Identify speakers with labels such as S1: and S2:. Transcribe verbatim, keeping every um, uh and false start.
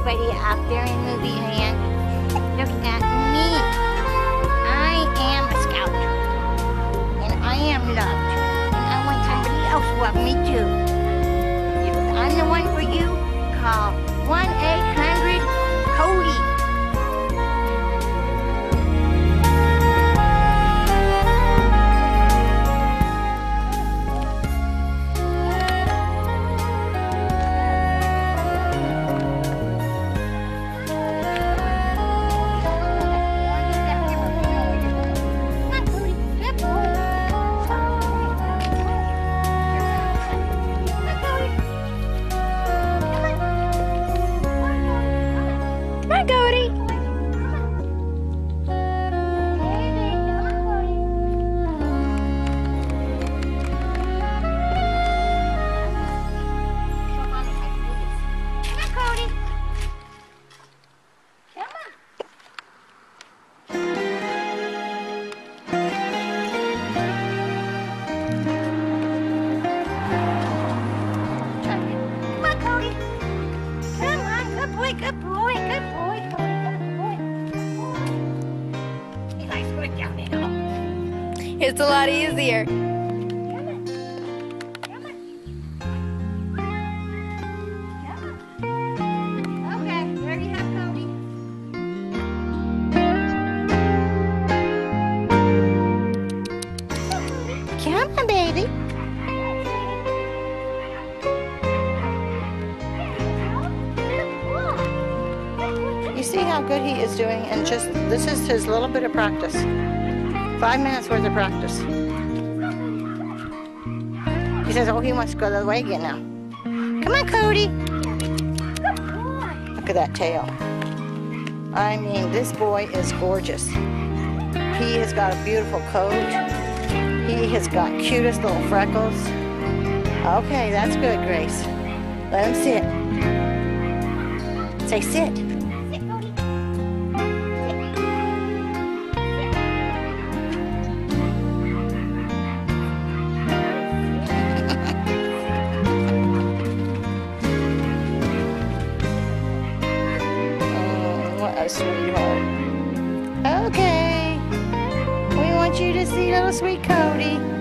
S1: everybody out there in movie land. Look at me. I am a scout. And I am loved. And I want somebody else to love me too. If I'm the one for you, call one eight hundred Cody. Good boy, good boy, Cody, good boy. He likes going down the hill.
S2: It's a lot easier.
S1: Come on. Come on. Come on. Okay, there you have Cody. Come on, baby. You see how good he is doing, and just this is his little bit of practice. Five minutes worth of practice. He says, oh, he wants to go the other way again now. Come on, Cody. Look at that tail. I mean, this boy is gorgeous. He has got a beautiful coat. He has got cutest little freckles. Okay, that's good, Grace. Let him sit. Say sit. A sweetheart. Okay. We want you to see little sweet Cody.